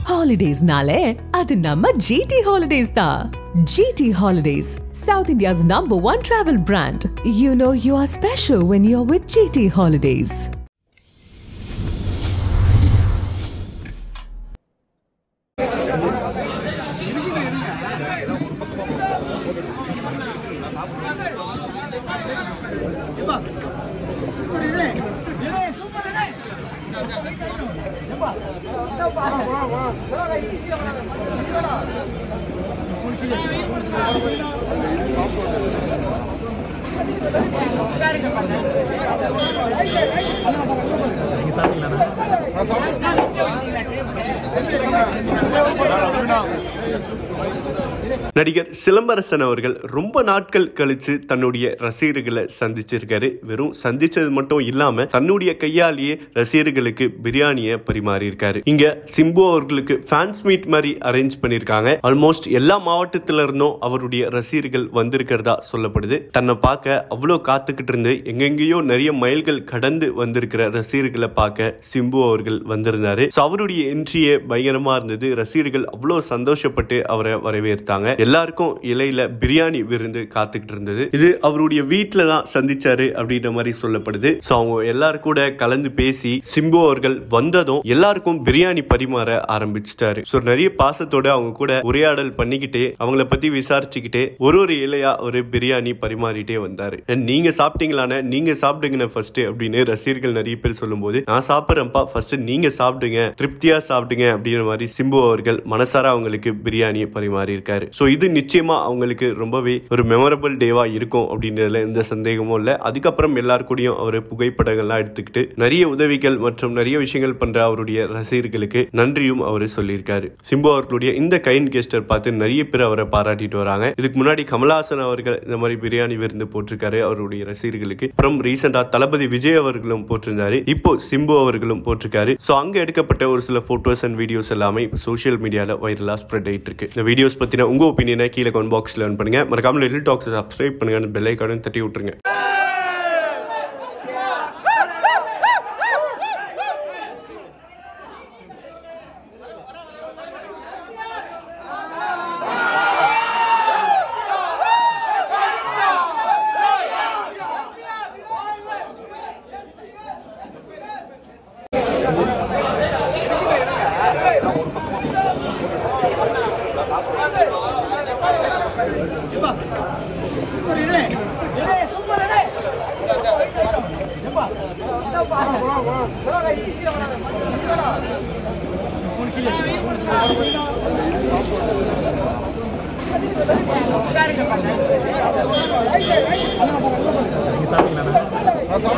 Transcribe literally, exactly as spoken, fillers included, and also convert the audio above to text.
Holidays nale, adu namma G T Holidays da. G T Holidays, South India's number one travel brand. You know you are special when you're with G T Holidays. நடிகர் சிலம்பரசன் அவர்கள் ரொம்ப நாட்கள் கழிச்சு தன்னுடைய ரசிகர்களை சந்திச்சிருக்காரு. வெறும் சந்திச்சது மட்டும் இல்லாம தன்னுடைய கையாலேயே ரசிகர்களுக்கு பிரியாணியை பரிமாறி இருக்காரு. இங்க சிம்பு அவர்களுக்கு ஃபேன்ஸ் மீட் மாதிரி அரேஞ்ச் பண்ணிருக்காங்க. ஆல்மோஸ்ட் எல்லா மாவட்டத்தில இருந்தும் அவருடைய ரசிகர்கள் வந்திருக்கிறதா சொல்லப்படுது. தன்னை பார்க்க அவ்வளோ காத்துக்கிட்டு இருந்து எங்கெங்கேயோ நிறைய மைல்கள் கடந்து வந்திருக்கிற ரசிகர்களை பார்க்க சிம்பு அவர்கள் வந்திருந்தாரு. அவருடைய என்ட்ரியே பயங்கரமா இருந்தது. ரசிகர்கள் அவ்வளோ சந்தோஷப்பட்டு அவரை வரவேற்றாங்க. எல்லாருக்கும் இலையில பிரியாணி விருந்து காத்துக்கிட்டு இருந்தது. இது அவருடைய வீட்டுல தான் சந்திச்சாரு அப்படின்ற மாதிரி சொல்லப்படுது. அவங்க எல்லாரும் கூட கலந்து பேசி சிம்பு அவர்கள் வந்ததும் எல்லாருக்கும் பிரியாணி பரிமாற ஆரம்பிச்சிட்டாரு. நிறைய பாசத்தோட அவங்க கூட உரையாடல் பண்ணிக்கிட்டே அவங்கள பத்தி விசாரிச்சுக்கிட்டே ஒரு ஒரு இலையா ஒரு பிரியாணி பரிமாறிட்டே வந்தாரு. நீங்க சாப்பிட்டீங்களான நீங்க சாப்பிடுங்க ஃபர்ஸ்ட் அப்படின்னு ரசிகர்கள் நிறைய பேர் சொல்லும் போது நான் சாப்பிட்றேன்ப்பா ஃபர்ஸ்ட் நீங்க சாப்பிடுங்க திருப்தியா சாப்பிடுங்க அப்படின்ற மாதிரி சிம்பு அவர்கள் மனசார அவங்களுக்கு பிரியாணியை பரிமாறி இருக்காரு. சோ இது நிச்சயமா அவங்களுக்கு ரொம்பவே ஒரு மெமரபிள் டேவா இருக்கும் அப்படின்றதுல எந்த சந்தேகமும் இல்ல. அதுக்கப்புறம் எல்லாரும் கூடயும் அவர் புகைப்படங்கள்லாம் எடுத்துக்கிட்டு நிறைய உதவிகள் மற்றும் நிறைய விஷயங்கள் பண்ற அவருடைய ரசிகர்களுக்கு நன்றியும் அவர் சொல்லியிருக்காரு. சிம்பு அவர்களுடைய இந்த கைண்ட் கெஸ்டர் பார்த்து நிறைய பேர் அவரை பாராட்டிட்டு வராங்க. இதுக்கு முன்னாடி கமலஹாசன் அவர்கள் இந்த மாதிரி பிரியாணி விருந்து போட்டிருக்காரு அவருடைய ரசிகர்களுக்கு. அப்புறம் ரீசெண்டா தளபதி விஜய் அவர்களும் போட்டிருந்தாரு. இப்போ சிம்பு அவர்களும் போட்டிருக்காரு. சோ அங்க எடுக்கப்பட்ட ஒரு சில போட்டோஸ் அண்ட் வீடியோஸ் எல்லாமே சோசியல் மீடியால வைரலா ஸ்ப்ரெட் ஆயிட்டு இருக்கு. இந்த வீடியோஸ் பத்தின உங்க ஒப்பீனியனை கீழே கமெண்ட் பாக்ஸ்ல லேர்ன் பண்ணுங்க. மறக்காம லிட்டில் டாக்ஸ் சப்ஸ்கிரைப் பண்ணுங்க, பெல் ஐகானையும் தட்டி விட்டுருங்க. சாப்பிட்டீங்களா?